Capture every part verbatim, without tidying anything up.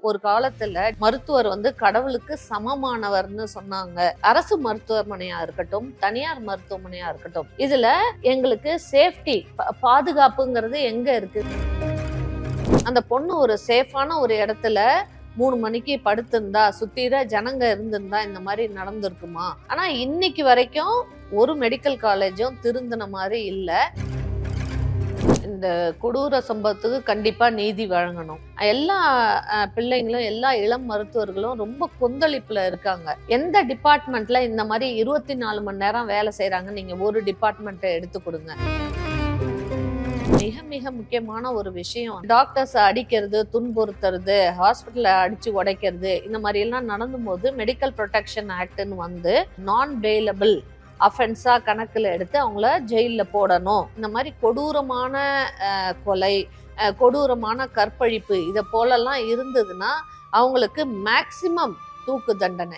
ஒரு காலத்துல மருத்துவர் வந்து கடவுளுக்கு சமமானவர்னு சொன்னாங்க. அரசு மருத்துவமனையா இருக்கட்டும், தனியார் மருத்துவமனையா இருக்கட்டும், இதுல எங்களுக்கு சேஃப்டி பாதுகாப்புங்கிறது எங்க இருக்கு? அந்த பொண்ணு ஒரு சேஃபான ஒரு இடத்துல மூணு மணிக்கு படுத்திருந்தா, சுத்திர ஜனங்க இருந்திருந்தா இந்த மாதிரி நடந்திருக்குமா? ஆனா இன்னைக்கு வரைக்கும் ஒரு மெடிக்கல் காலேஜும் திருந்தின மாதிரி இல்ல. இந்த கொடூர சம்பவத்துக்கு கண்டிப்பா நீதி வழங்கணும். எல்லா பிள்ளைங்களும், எல்லா இளம் மருத்துவர்களும் ரொம்ப கொந்தளிப்புல இருக்காங்க. எந்த டிபார்ட்மெண்ட்ல இந்த மாதிரி இருபத்தி நாலு மணி நேரம் வேலை செய்யறாங்க? நீங்க ஒரு டிபார்ட்மெண்ட்டை எடுத்து கொடுங்க. மிக மிக முக்கியமான ஒரு விஷயம், டாக்டர்ஸ் அடிக்கிறது, துன்புறுத்துறது, ஹாஸ்பிட்டல அடிச்சு உடைக்கிறது, இந்த மாதிரி எல்லாம் நடந்தும் போது மெடிக்கல் ப்ரொடெக்ஷன் ஆக்ட்னு வந்து நான் பெயிலபிள் அஃபென்ஸா கணக்குல எடுத்து அவங்கள ஜெயில போடணும். இந்த மாதிரி கொடூரமான கொலை, கொடூரமான கற்பழிப்பு இதை போலெல்லாம் இருந்ததுன்னா அவங்களுக்கு மேக்சிமம் தூக்கு தண்டனை.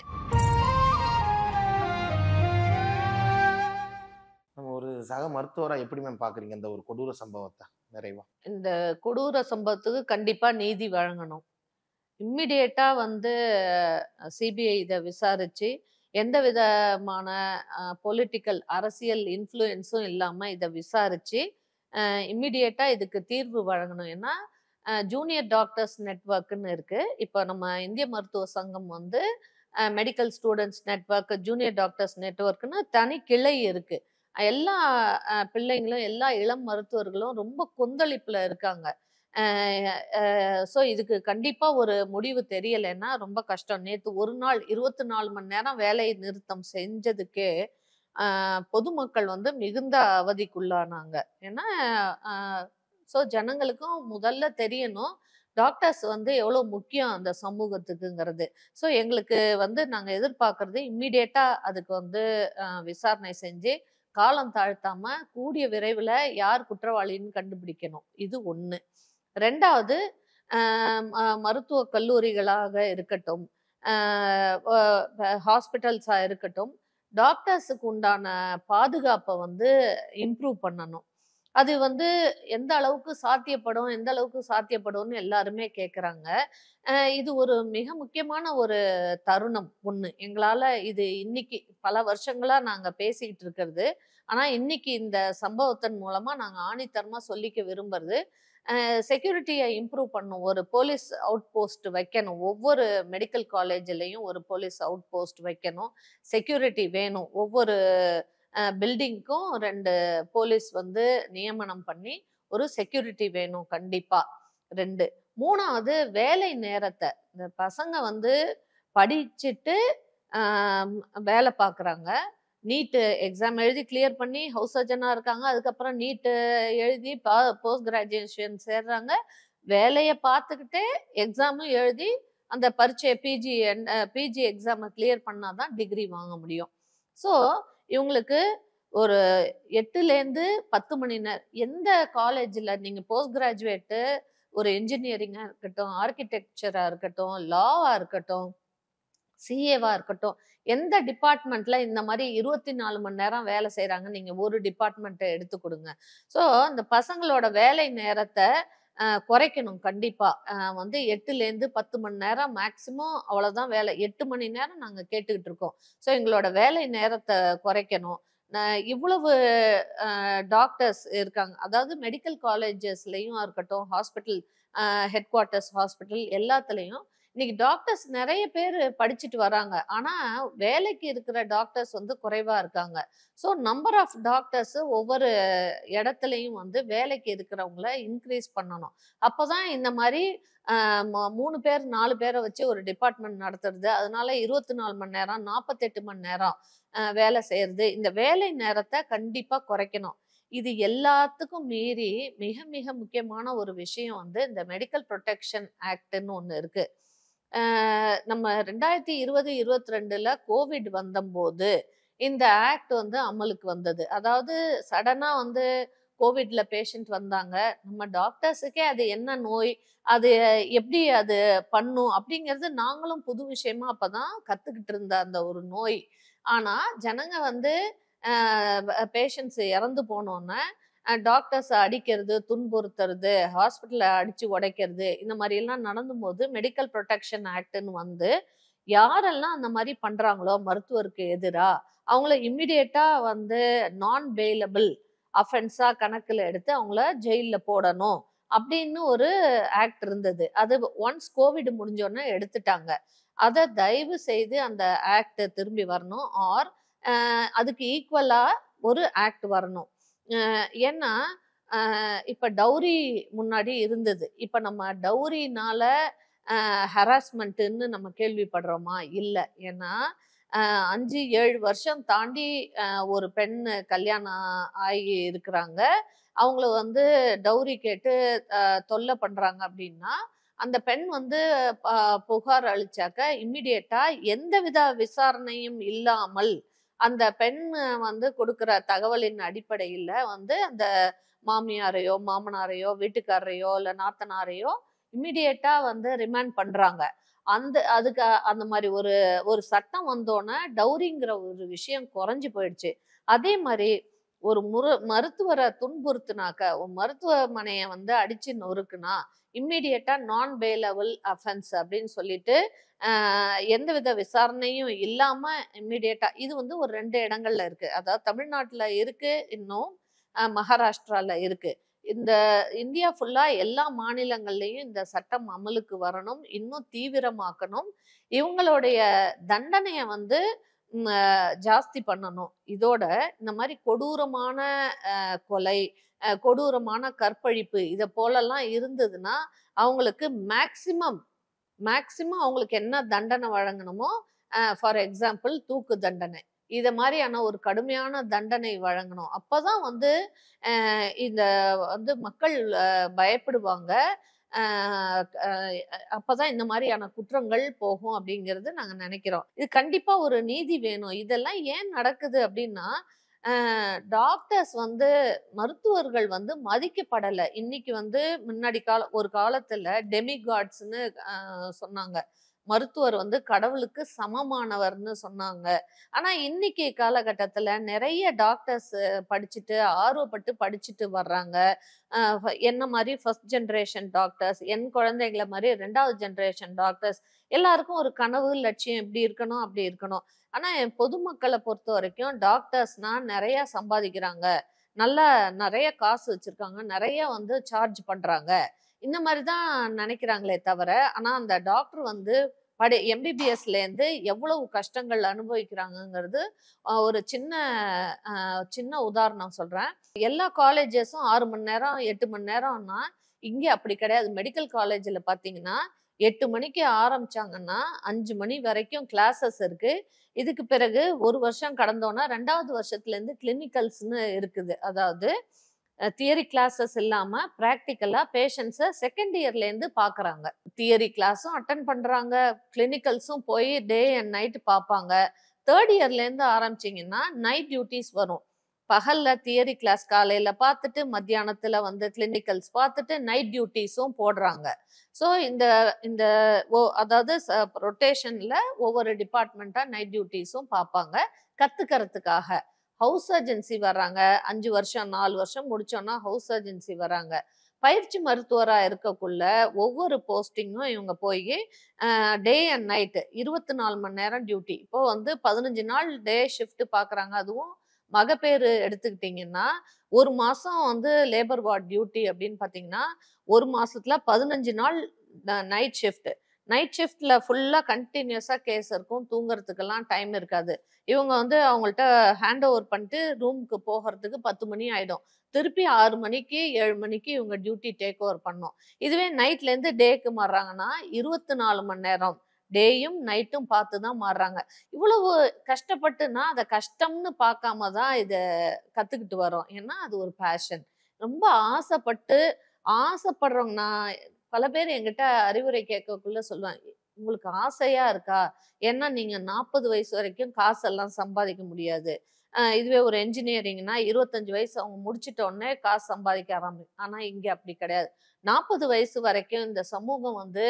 ஒரு சக மருத்துவரா எப்படி மேம் பாக்குறீங்க இந்த ஒரு கொடூர சம்பவத்தை? நிறைவா இந்த கொடூர சம்பவத்துக்கு கண்டிப்பா நீதி வழங்கணும். இம்மிடியேட்டா வந்து சிபிஐ இதை விசாரிச்சு எந்த விதமான பொலிட்டிக்கல் அரசியல் இன்ஃப்ளூயன்ஸும் இல்லாம இதை விசாரிச்சு இம்மிடியேட்டா இதுக்கு தீர்வு வழங்கணும். ஏன்னா ஜூனியர் டாக்டர்ஸ் நெட்வொர்க்னு இருக்கு. இப்போ நம்ம இந்திய மருத்துவ சங்கம் வந்து medical students network, junior doctors நெட்வொர்க்னு தனி கிளை இருக்கு. எல்லா பிள்ளைங்களும், எல்லா இளம் மருத்துவர்களும் ரொம்ப கொந்தளிப்புல இருக்காங்க. ஸோ இதுக்கு கண்டிப்பா ஒரு முடிவு தெரியலைன்னா ரொம்ப கஷ்டம். நேற்று ஒரு நாள் இருபத்தி நாலு மணி நேரம் வேலை நிறுத்தம் செஞ்சதுக்கே பொதுமக்கள் வந்து மிகுந்த அவதிக்குள்ளானாங்க. ஏன்னா ஸோ ஜனங்களுக்கும் முதல்ல தெரியணும் டாக்டர்ஸ் வந்து எவ்வளோ முக்கியம் அந்த சமூகத்துக்குங்கிறது. ஸோ எங்களுக்கு வந்து நாங்கள் எதிர்பார்க்கறது இம்மிடியேட்டா அதுக்கு வந்து விசாரணை செஞ்சு காலம் தாழ்த்தாம கூடிய விரைவில் யார் குற்றவாளின்னு கண்டுபிடிக்கணும். இது ஒன்று. ரெண்டாவது, மருத்துவ கல்லூரிகளாக இருக்கட்டும், ஹாஸ்பிட்டல்ஸா இருக்கட்டும், டாக்டர்ஸுக்கு உண்டான பாதுகாப்பை வந்து இம்ப்ரூவ் பண்ணணும். அது வந்து எந்த அளவுக்கு சாத்தியப்படும், எந்த அளவுக்கு சாத்தியப்படும்னு எல்லாருமே கேட்குறாங்க. இது ஒரு மிக முக்கியமான ஒரு தருணம் ஒன்று. எங்களால் இது இன்னைக்கு பல வருஷங்களா நாங்கள் பேசிக்கிட்டு இருக்கிறது. ஆனால் இன்னைக்கு இந்த சம்பவத்தின் மூலமா நாங்கள் ஆணித்தரமாக சொல்லிக்க விரும்புறது, செக்யூரிட்டியை இம்ப்ரூவ் பண்ணணும். ஒரு போலீஸ் அவுட் போஸ்ட் வைக்கணும். ஒவ்வொரு மெடிக்கல் காலேஜ்லையும் ஒரு போலீஸ் அவுட் போஸ்ட் வைக்கணும். செக்யூரிட்டி வேணும். ஒவ்வொரு பில்டிங்க்கும் ரெண்டு போலீஸ் வந்து நியமனம் பண்ணி ஒரு செக்யூரிட்டி வேணும் கண்டிப்பா. ரெண்டு. மூணாவது, வேலை நேரத்தை, இந்த பசங்க வந்து படிச்சுட்டு வேலை பார்க்குறாங்க. நீட்டு எக்ஸாம் எழுதி கிளியர் பண்ணி ஹவுஸ் சர்ஜனாக இருக்காங்க. அதுக்கப்புறம் நீட்டு எழுதி பா போஸ்ட் கிராஜுவேஷன் சேர்றாங்க. வேலையை பார்த்துக்கிட்டே எக்ஸாமும் எழுதி அந்த பரீட்சை பிஜி பிஜி எக்ஸாமை கிளியர் பண்ணாதான் டிகிரி வாங்க முடியும். ஸோ இவங்களுக்கு ஒரு எட்டுலேருந்து பத்து மணி நேரம் எந்த காலேஜில் நீங்கள் போஸ்ட் கிராஜுவேட்டு ஒரு இன்ஜினியரிங்காக இருக்கட்டும், ஆர்கிடெக்சராக இருக்கட்டும், லாவாக இருக்கட்டும், சிஏவா இருக்கட்டும், எந்த டிபார்ட்மெண்ட்ல இந்த மாதிரி இருபத்தி நாலு மணி நேரம் வேலை செய்யறாங்க? நீங்க ஒரு டிபார்ட்மெண்ட்டை எடுத்து கொடுங்க. ஸோ அந்த பசங்களோட வேலை நேரத்தை குறைக்கணும் கண்டிப்பா. வந்து எட்டுலேருந்து பத்து மணி நேரம் மேக்சிமம், அவ்வளவுதான் வேலை. எட்டு மணி நேரம் நாங்க கேட்டுக்கிட்டு இருக்கோம். ஸோ எங்களோட வேலை நேரத்தை குறைக்கணும். இவ்வளவு டாக்டர்ஸ் இருக்காங்க, அதாவது மெடிக்கல் காலேஜஸ்லயும் இருக்கட்டும், ஹாஸ்பிட்டல் ஹெட் குவார்ட்டர்ஸ் ஹாஸ்பிட்டல் எல்லாத்துலேயும் இன்னைக்கு டாக்டர்ஸ் நிறைய பேர் படிச்சுட்டு வராங்க. ஆனா வேலைக்கு இருக்கிற டாக்டர்ஸ் வந்து குறைவா இருக்காங்க. ஸோ நம்பர் ஆஃப் டாக்டர்ஸ் ஒவ்வொரு இடத்துலையும் வந்து வேலைக்கு இருக்கிறவங்கள இன்க்ரீஸ் பண்ணணும். அப்போதான் இந்த மாதிரி மூணு பேர் நாலு பேரை வச்சு ஒரு டிபார்ட்மெண்ட் நடத்துறது, அதனால இருபத்தி நாலு மணி நேரம் நாற்பத்தெட்டு மணி நேரம் வேலை செய்யறது, இந்த வேலை நேரத்தை கண்டிப்பா குறைக்கணும். இது எல்லாத்துக்கும் மீறி மிக மிக முக்கியமான ஒரு விஷயம் வந்து இந்த மெடிக்கல் ப்ரொடெக்ஷன் ஆக்ட்னு ஒன்று இருக்கு. நம்ம ரெண்டாயிரத்தி இருபது இருபத்தி ரெண்டுல கோவிட் வந்தபோது இந்த ஆக்ட் வந்து அமலுக்கு வந்தது. அதாவது சடனா வந்து கோவிட்ல பேஷண்ட் வந்தாங்க. நம்ம டாக்டர்ஸுக்கே அது என்ன நோய், அது எப்படி அது பண்ணும் அப்படிங்கிறது நாங்களும் புது விஷயமா அப்பதான் கத்துக்கிட்டு இருந்த அந்த ஒரு நோய். ஆனா ஜனங்க வந்து பேஷண்ட்ஸ் இறந்து போனோன்னே டாக்டர்ஸ் அடிக்கிறது, துன்புறுத்துறது, ஹாஸ்பிட்டல்ல அடிச்சு உடைக்கிறது, இந்த மாதிரி எல்லாம் நடந்தும்போது மெடிக்கல் ப்ரொடெக்ஷன் ஆக்ட்னு வந்து யாரெல்லாம் அந்த மாதிரி பண்றாங்களோ மருத்துவருக்கு எதிரா அவங்கள இம்மிடியேட்டா வந்து நான் பெயிலபிள் அஃபென்ஸா கணக்குல எடுத்து அவங்கள ஜெயில்ல போடணும் அப்படின்னு ஒரு ஆக்ட் இருந்தது. அது ஒன்ஸ் கோவிட் முடிஞ்சோடனே எடுத்துட்டாங்க. அதை தயவு செய்து அந்த ஆக்ட் திரும்பி வரணும். ஆர் அதுக்கு ஈக்குவலா ஒரு ஆக்ட் வரணும். அஹ் ஏன்னா அஹ் இப்ப டௌரி முன்னாடி இருந்தது. இப்ப நம்ம டௌரினால ஹராஸ்மெண்ட்னு நம்ம கேள்விப்படுறோமா? இல்ல. ஏன்னா அஹ் அஞ்சு ஏழு வருஷம் தாண்டி அஹ் ஒரு பெண் கல்யாணம் ஆகி இருக்கிறாங்க. அவங்கள வந்து டௌரி கேட்டு அஹ் தொல்லை பண்றாங்க அப்படின்னா அந்த பெண் வந்து ப- புகார் அளிச்சாக்க இம்மிடியேட்டா எந்தவித விசாரணையும் இல்லாமல் அந்த பெண் வந்து கொடுக்கிற தகவலின் அடிப்படையில வந்து அந்த மாமியாரையோ மாமனாரையோ வீட்டுக்காரரையோ இல்ல நாத்தனாரையோ இம்மிடியேட்டா வந்து ரிமாண்ட் பண்றாங்க. அந்த அதுக்கு அந்த மாதிரி ஒரு ஒரு சட்டம் வந்தோன்னே டௌரிங்கிற ஒரு விஷயம் குறைஞ்சு போயிடுச்சு. அதே மாதிரி ஒரு முரு மருத்துவரை துன்புறுத்துனாக்க ஒரு மருத்துவமனையை வந்து அடிச்சு நொறுக்குனா இம்மிடியேட்டா நான் பெயிலபிள் அஃபென்ஸ் அப்படின்னு சொல்லிட்டு ஆஹ் எந்தவித விசாரணையும் இல்லாம இம்மிடியேட்டா இது வந்து ஒரு ரெண்டு இடங்கள்ல இருக்கு. அதாவது தமிழ்நாட்டுல இருக்கு, இன்னும் ஆஹ் மகாராஷ்டிரால இருக்கு. இந்த இந்தியா ஃபுல்லா எல்லா மாநிலங்கள்லயும் இந்த சட்டம் அமலுக்கு வரணும், இன்னும் தீவிரமாக்கணும். இவங்களுடைய தண்டனைய வந்து ம், அஹ், ஜாஸ்தி பண்ணணும். இதோட இந்த மாதிரி கொடூரமான அஹ், கொலை, அஹ், கொடூரமான கற்பழிப்பு இத போலலாம் இருந்ததுன்னா அவங்களுக்கு மேக்சிமம் மேக்சிமம் அவங்களுக்கு என்ன தண்டனை வழங்கணுமோ, ஃபார் எக்ஸாம்பிள் தூக்கு தண்டனை, இத மாதிரியான ஒரு கடுமையான தண்டனை வழங்கணும். அப்பதான் வந்து அஹ் இந்த வந்து மக்கள் அஹ், பயப்படுவாங்க. அஹ் அஹ் அப்பதான் இந்த மாதிரியான குற்றங்கள் போகும் அப்படிங்கிறது நாங்க நினைக்கிறோம். இது கண்டிப்பா ஒரு நீதி வேணும். இதெல்லாம் ஏன் நடக்குது அப்படின்னா டாக்டர்ஸ் வந்து மருத்துவர்கள் வந்து மதிக்கப்படலை. இன்னைக்கு வந்து முன்னாடி கால ஒரு காலத்துல டெமிகாட்ஸ்ன்னு சொன்னாங்க. மருத்துவர் வந்து கடவுளுக்கு சமமானவர்னு சொன்னாங்க. ஆனா இன்னைக்கு காலகட்டத்துல நிறைய டாக்டர்ஸ் படிச்சுட்டு ஆர்வப்பட்டு படிச்சுட்டு வர்றாங்க. அஹ் என்ன மாதிரி ஃபர்ஸ்ட் ஜென்ரேஷன் டாக்டர்ஸ், என் குழந்தைங்கள மாதிரி ரெண்டாவது ஜென்ரேஷன் டாக்டர்ஸ், எல்லாருக்கும் ஒரு கனவு லட்சியம் இப்படி இருக்கணும் அப்படி இருக்கணும். ஆனா என் பொதுமக்களை பொறுத்த வரைக்கும் டாக்டர்ஸ்னா நிறைய சம்பாதிக்கிறாங்க, நல்லா நிறைய காசு வச்சிருக்காங்க, நிறைய வந்து சார்ஜ் பண்றாங்க, இந்த மாதிரி தான் நினைக்கிறாங்களே தவிர ஆனா அந்த டாக்டர் வந்து படி எம்பிபிஎஸ்ல இருந்து எவ்வளவு கஷ்டங்கள் அனுபவிக்கிறாங்கங்கிறது அஹ் ஒரு சின்ன அஹ் சின்ன உதாரணம் சொல்றேன். எல்லா காலேஜஸும் ஆறு மணி நேரம் எட்டு மணி நேரம்னா இங்கே அப்படி கிடையாது. மெடிக்கல் காலேஜில் பார்த்தீங்கன்னா எட்டு மணிக்கு ஆரம்பிச்சாங்கன்னா அஞ்சு மணி வரைக்கும் கிளாஸஸ் இருக்கு. இதுக்கு பிறகு ஒரு வருஷம் கடந்தோன்னா ரெண்டாவது வருஷத்துல இருந்து கிளினிக்கல்ஸ்னு இருக்குது. அதாவது தியரி கிளாஸஸ் இல்லாம ப்ராக்டிக்கலா பேஷண்ட்ஸை செகண்ட் இயர்ல இருந்து பாக்குறாங்க. தியரி கிளாஸும் அட்டன் பண்றாங்க, கிளினிக்கல்ஸும் போய் டே அண்ட் நைட் பார்ப்பாங்க. தேர்ட் இயர்ல இருந்து ஆரம்பிச்சிங்கன்னா நைட் டியூட்டிஸ் வரும். பகல்ல தியரி கிளாஸ் காலையில பார்த்துட்டு மத்தியானத்துல வந்து கிளினிக்கல்ஸ் பார்த்துட்டு நைட் டியூட்டிஸும் போடுறாங்க. ஸோ இந்த இந்த ஓ அதாவது ரொட்டேஷன்ல ஒவ்வொரு டிபார்ட்மெண்ட்டா நைட் டியூட்டிஸும் பார்ப்பாங்க கத்துக்கிறதுக்காக. ஹவுஸ் சர்ஜன்சி வர்றாங்க, அஞ்சு வருஷம் நாலு வருஷம் முடிச்சோன்னா ஹவுஸ் சர்ஜன்சி வராங்க. பயிற்சி மருத்துவரா இருக்கக்குள்ள ஒவ்வொரு போஸ்டிங்கும் இவங்க போய் டே அண்ட் நைட்டு இருபத்தி நாலு மணி நேரம் டியூட்டி. இப்போ வந்து பதினஞ்சு நாள் டே ஷிஃப்ட் பாக்குறாங்க. அதுவும் மகப்பேறு எடுத்துக்கிட்டிங்கன்னா ஒரு மாசம் வந்து லேபர் வார்ட் டியூட்டி அப்படின்னு பாத்தீங்கன்னா ஒரு மாசத்துல பதினஞ்சு நாள் நைட் ஷிஃப்ட். நைட் ஷிஃப்ட்ல ஃபுல்லா கண்டினியூஸா கேஸ் இருக்கும், தூங்குறதுக்கெல்லாம் டைம் இருக்காது. இவங்க வந்து அவங்கள்ட்ட ஹேண்ட் ஓவர் பண்ணிட்டு ரூமுக்கு போகிறதுக்கு பத்து மணி ஆயிடும். திருப்பி ஆறு மணிக்கு ஏழு மணிக்கு இவங்க டியூட்டி டேக் ஓவர் பண்ணும். இதுவே நைட்ல இருந்து டேக்கு மாறுறாங்கன்னா இருபத்தி நாலு மணி நேரம் டேயும் நைட்டும் பார்த்து தான் மாறுறாங்க. இவ்வளவு கஷ்டப்பட்டுனா அதை கஷ்டம்னு பார்க்காம தான் இதை கத்துக்கிட்டு வரோம். ஏன்னா அது ஒரு பேஷன். ரொம்ப ஆசைப்பட்டு ஆசைப்படுறவங்க நான் பல பேர் என்கிட்ட அறிவுரை கேட்கக்குள்ள சொல்லுவாங்க, உங்களுக்கு ஆசையா இருக்கா? ஏன்னா நீங்க நாற்பது வயசு வரைக்கும் காசெல்லாம் சம்பாதிக்க முடியாது. அஹ் இதுவே ஒரு என்ஜினியரிங்னா இருபத்தஞ்சு வயசு அவங்க முடிச்சிட்ட உடனே காசு சம்பாதிக்க ஆரம்பி. ஆனா இங்க அப்படி கிடையாது. நாற்பது வயசு வரைக்கும் இந்த சமூகம் வந்து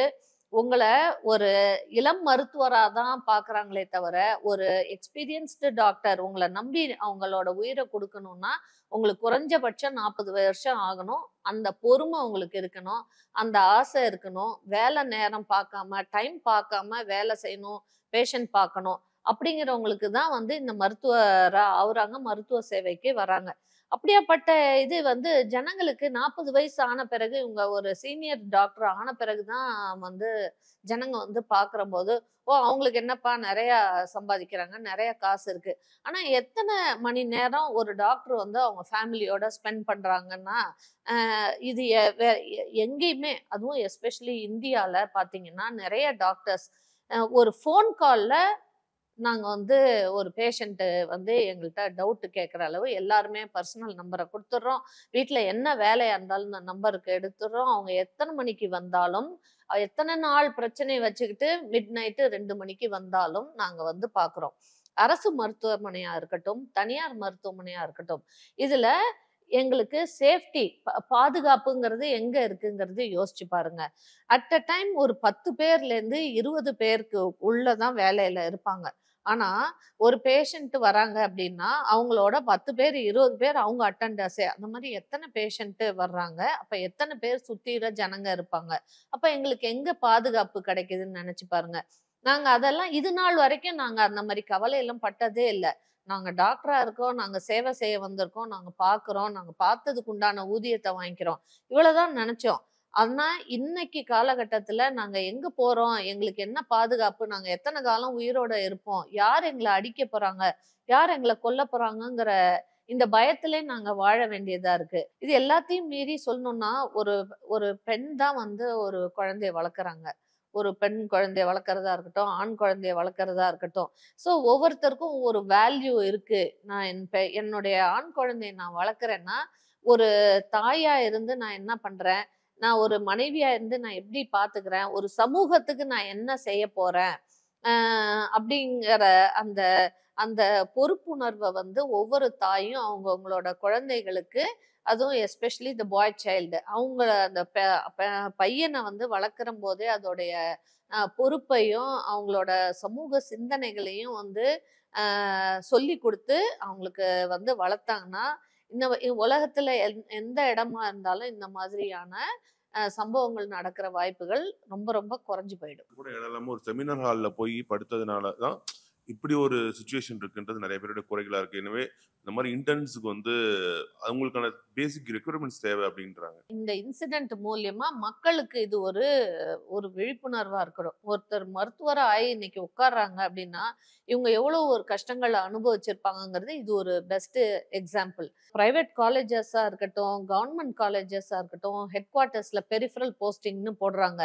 உங்களை ஒரு இளம் மருத்துவரா தான் பாக்குறாங்களே தவிர, ஒரு எக்ஸ்பீரியன்ஸ்டு டாக்டர் உங்களை நம்பி அவங்களோட உயிரை கொடுக்கணும்னா உங்களுக்கு குறைஞ்சபட்சம் நாற்பது வருஷம் ஆகணும். அந்த பொறுமை உங்களுக்கு இருக்கணும், அந்த ஆசை இருக்கணும், வேலை நேரம் பார்க்காம டைம் பார்க்காம வேலை செய்யணும், பேஷண்ட் பார்க்கணும். அப்படிங்கிறவங்களுக்கு தான் வந்து இந்த மருத்துவரா ஆகுறாங்க, மருத்துவ சேவைக்கு வராங்க. அப்படியாப்பட்ட இது வந்து ஜனங்களுக்கு நாற்பது வயசு ஆன பிறகு, இவங்க ஒரு சீனியர் டாக்டர் ஆன பிறகுதான் வந்து ஜனங்க வந்து பார்க்குறம்போது, ஓ! அவங்களுக்கு என்னப்பா நிறைய சம்பாதிக்கிறாங்க, நிறைய காசு இருக்கு. ஆனா எத்தனை மணி நேரம் ஒரு டாக்டர் வந்து அவங்க ஃபேமிலியோட ஸ்பெண்ட் பண்றாங்கன்னா, அ இது எ வே எ எங்கேயுமே, அதுவும் எஸ்பெஷலி இந்தியால பார்த்தீங்கன்னா, நிறைய டாக்டர்ஸ் அ ஒரு ஃபோன் கால்ல நாங்க வந்து ஒரு பேஷண்ட் வந்து எங்கள்ட்ட டவுட் கேட்குற அளவு எல்லாருமே பர்சனல் நம்பரை கொடுத்துட்றோம். வீட்ல என்ன வேலையா இருந்தாலும் இந்த நம்பருக்கு எடுத்துடுறோம். அவங்க எத்தனை மணிக்கு வந்தாலும், அ எத்தனை நாள் பிரச்சனைய வச்சுக்கிட்டு மிட் நைட்டு ரெண்டு மணிக்கு வந்தாலும் நாங்க வந்து பார்க்குறோம். அரசு மருத்துவமனையா இருக்கட்டும், தனியார் மருத்துவமனையா இருக்கட்டும், இதுல எங்களுக்கு சேஃப்டி ப பாதுகாப்புங்கிறது எங்க இருக்குங்கிறது யோசிச்சு பாருங்க. அட் அ டைம் ஒரு பத்து பேர்லேருந்து இருபது பேருக்கு உள்ள தான் வேலையில இருப்பாங்க. ஆனா, ஒரு பேஷண்ட் வராங்க அப்படின்னா, அவங்களோட பத்து பேர், இருபது பேர் அவங்க அட்டெண்டர்ஸே. அந்த மாரி எத்தனை பேஷண்ட் வர்றாங்க? அப்ப எத்தனை பேர் சுத்திர ஜனங்க இருப்பாங்க? அப்ப எங்களுக்கு எங்க பாதுகாப்பு கிடைக்குதுன்னு நெனச்சு பாருங்க. நாங்க அதெல்லாம் இது நாள் வரைக்கும் நாங்க அந்த மாரி கவலை எல்லாம் பட்டதே இல்ல. நாங்க டாக்டரா இருக்கோம், நாங்க சேவை செய்ய வந்திருக்கோம், நாங்க பார்க்குறோம், நாங்க பார்த்ததுக்கு உண்டான ஊதியத்த வாங்கிக்கிறோம். இவ்வளவுதான் நெனச்சோம். ஆனா, இன்னைக்கு காலகட்டத்துல நாங்க எங்க போறோம்? எங்களுக்கு என்ன பாதுகாப்பு? நாங்க எத்தன காலம் உயிரோட இருப்போம்? யார் எங்கள அடிக்க போறாங்க? யார் எங்கள கொல்லப் போறாங்கங்கிற இந்த பயத்திலே நாங்க வாழ வேண்டியதா இருக்கு. இது எல்லாத்தையும் மீறி சொல்லணும்னா, ஒரு ஒரு பெண் தான் வந்து ஒரு குழந்தைய வளர்க்குறாங்க. ஒரு பெண் குழந்தைய வளர்க்கறதா இருக்கட்டும், ஆண் குழந்தைய வளர்க்கறதா இருக்கட்டும். ஸோ ஒவ்வொருத்தருக்கும் ஒரு வேல்யூ இருக்கு. நான் என் பெ என்னுடைய ஆண் குழந்தைய நான் வளர்க்குறேன்னா, ஒரு தாயா இருந்து நான் என்ன பண்றேன்? நான் ஒரு மனைவியா இருந்து நான் எப்படி பார்த்துக்கிறேன்? ஒரு சமூகத்துக்கு நான் என்ன செய்ய போறேன்? அ அப்படிங்கிற அந்த அந்த பொறுப்புணர்வ வந்து ஒவ்வொரு தாயும் அவங்கவங்களோட குழந்தைகளுக்கு, அதுவும் எஸ்பெஷலி த பாய் சைல்டு அவங்கள அந்த பெ பெ பையன வந்து வளர்க்குறம்போதே அதோடைய அ பொறுப்பையும், அவங்களோட சமூக சிந்தனைகளையும் வந்து அ சொல்லிக் குடுத்து அவங்களுக்கு வந்து வளர்த்தாங்கன்னா, இந்த வ உலகத்துல எந் எந்த இடமா இருந்தாலும் இந்த மாதிரியான அ சம்பவங்கள் நடக்கிற வாய்ப்புகள் ரொம்ப ரொம்ப குறைஞ்சு போயிடும். கூட இடம் இல்லாம ஒரு செமினார் ஹால்ல போய் படுத்ததுனால தான் இப்படி ஒரு சிச்சுவேஷன் இருக்குன்றது நிறைய பேருடைய குறைகளா இருக்கு. எனவே இந்த மாதிரி இன்டர்ன்ஸுக்கு வந்து அவங்களுக்கான பேசிக் ரெக்யர்மெண்ட்ஸ் தேவை அப்படின்றாங்க. இந்த இன்சிடென்ட் மூலியமா மக்களுக்கு இது ஒரு ஒரு விழிப்புணர்வா இருக்கணும். ஒருத்தர் மருத்துவரா ஆயி இன்னைக்கு உட்கார்றாங்க அப்படின்னா, இவங்க எவ்வளவு ஒரு கஷ்டங்கள அனுபவிச்சிருப்பாங்கங்கிறது இது ஒரு பெஸ்ட் எக்ஸாம்பிள். பிரைவேட் காலேஜஸா இருக்கட்டும், கவர்ன்மெண்ட் காலேஜஸா இருக்கட்டும், ஹெட் குவார்ட்டர்ஸ்ல பெரிஃபரல் போஸ்டிங்ன்னு போடுறாங்க.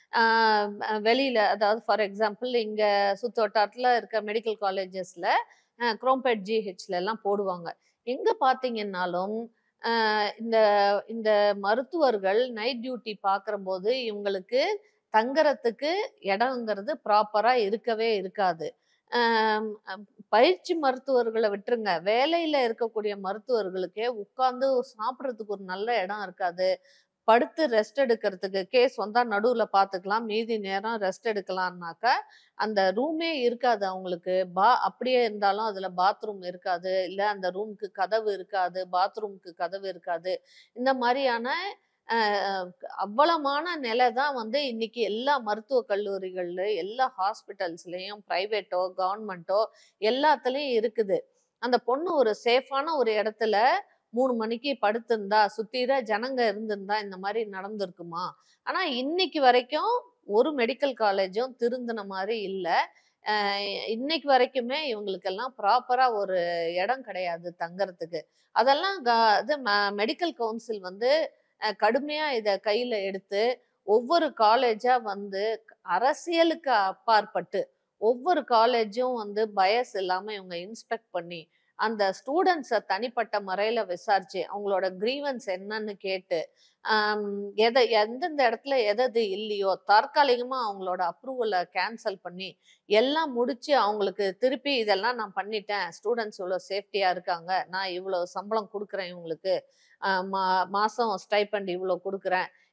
ஆஹ் அஹ் வெளியில அதாவது ஃபார் எக்ஸாம்பிள் இங்க சுத்து வட்டாரத்துல இருக்க மெடிக்கல் காலேஜஸ்ல குரோம்பேட் ஜிஹெச்ல எல்லாம் போடுவாங்க. எங்க பாத்தீங்கன்னாலும் ஆஹ் இந்த இந்த மருத்துவர்கள் நைட் டியூட்டி பார்க்குறம்போது இவங்களுக்கு தங்கறதுக்கு இடங்கிறது ப்ராப்பரா இருக்கவே இருக்காது. ஆம், அம், பயிற்சி மருத்துவர்களை விட்டுருங்க, வேலையில இருக்கக்கூடிய மருத்துவர்களுக்கே உட்கார்ந்து சாப்பிட்றதுக்கு ஒரு நல்ல இடம் இருக்காது. படுத்து ரெஸ்ட் எடுக்கிறதுக்கு கேஸ் வந்தா நடுவுல பார்த்துக்கலாம், மீதி நேரம் ரெஸ்ட் எடுக்கலாம்னாக்கா அந்த ரூமே இருக்காது அவங்களுக்கு. பா அப்படியே இருந்தாலும் அதுல பாத்ரூம் இருக்காது, இல்ல அந்த ரூமுக்கு கதவு இருக்காது, பாத்ரூமுக்கு கதவு இருக்காது. இந்த மாதிரியான அஹ், அவ்வளமான நிலை தான் வந்து இன்னைக்கு எல்லா மருத்துவக் கல்லூரிகள்ல, எல்லா ஹாஸ்பிட்டல்ஸ்லயும், பிரைவேட்டோ கவர்மெண்ட்டோ எல்லாத்துலயும் இருக்குது. அந்த பொண்ணு ஒரு சேஃபான ஒரு இடத்துல மூணு மணிக்கு படுத்திருந்தா, சுத்திர ஜனங்க இருந்திருந்தா இந்த மாதிரி நடந்திருக்குமா? ஆனா இன்னைக்கு வரைக்கும் ஒரு மெடிக்கல் காலேஜும் திருந்தின மாதிரி இல்ல. அஹ் இன்னைக்கு வரைக்குமே இவங்களுக்கெல்லாம் ப்ராப்பரா ஒரு இடம் கிடையாது தங்கறதுக்கு. அதெல்லாம் க இது மெடிக்கல் கவுன்சில் வந்து அஹ் கடுமையா இத கையில எடுத்து ஒவ்வொரு காலேஜா வந்து அரசியலுக்கு அப்பாற்பட்டு ஒவ்வொரு காலேஜும் வந்து பயஸ் இல்லாம இவங்க இன்ஸ்பெக்ட் பண்ணி அந்த ஸ்டூடெண்ட்ஸை தனிப்பட்ட முறையில விசாரிச்சு அவங்களோட கிரீவன்ஸ் என்னன்னு கேட்டு ஆம், எதை எந்தெந்த இடத்துல எதது இல்லையோ தற்காலிகமா அவங்களோட அப்ரூவலை கேன்சல் பண்ணி எல்லாம் முடிச்சு அவங்களுக்கு திருப்பி இதெல்லாம் நான் பண்ணிட்டேன், ஸ்டூடெண்ட்ஸ் இவ்வளோ சேஃப்டியா இருக்காங்க, நான் இவ்வளோ சம்பளம் கொடுக்குறேன் இவங்களுக்கு, ஆஹ் மா மாசம் ஸ்டைபண்ட் இவ்வளோ கொடுக்குறேன்,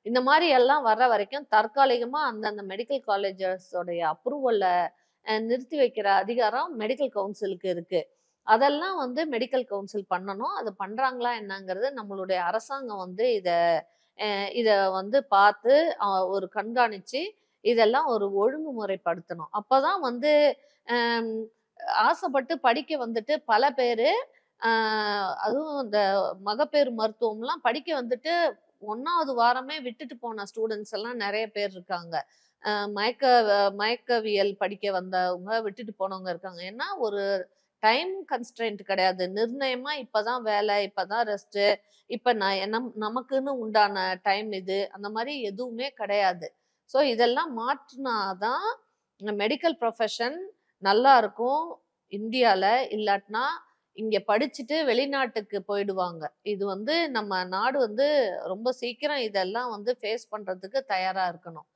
இந்த மாதிரி எல்லாம் வர்ற வரைக்கும் தற்காலிகமா அந்தந்த மெடிக்கல் காலேஜஸோடைய அப்ரூவல்ல நிறுத்தி வைக்கிற அதிகாரம் மெடிக்கல் கவுன்சிலுக்கு இருக்கு. அதெல்லாம் வந்து மெடிக்கல் கவுன்சில் பண்ணணும். அது பண்றாங்களா என்னங்கிறது நம்மளுடைய அரசாங்கம் வந்து இத அஹ் இத வந்து பார்த்து அஹ் ஒரு கண்காணிச்சு இதெல்லாம் ஒரு ஒழுங்குமுறைப்படுத்தணும். அப்பதான் வந்து ஆம், ஆசைப்பட்டு படிக்க வந்துட்டு பல பேரு ஆஹ் அதுவும் இந்த மகப்பேறு மருத்துவம்லாம் படிக்க வந்துட்டு ஒன்னாவது வாரமே விட்டுட்டு போன ஸ்டூடெண்ட்ஸ் எல்லாம் நிறைய பேர் இருக்காங்க. ஆஹ் மயக்க மயக்கவியல் படிக்க வந்தவங்க விட்டுட்டு போனவங்க இருக்காங்க. ஏன்னா ஒரு டைம் கன்ஸ்ட்ரெயின்ட் கிடையாது. நிர்ணயமா இப்பதான் வேலை, இப்பதான் ரெஸ்ட், இப்ப நான் நம் நமக்குன்னு உண்டான டைம் இது அந்த மாதிரி எதுவுமே கிடையாது. ஸோ இதெல்லாம் மாற்றினாதான் மெடிக்கல் ப்ரொஃபஷன் நல்லா இருக்கும் இந்தியால. இல்லாட்டினா இங்க படிச்சுட்டு வெளிநாட்டுக்கு போயிடுவாங்க. இது வந்து நம்ம நாடு வந்து ரொம்ப சீக்கிரம் இதெல்லாம் வந்து ஃபேஸ் பண்றதுக்கு தயாரா இருக்கணும்.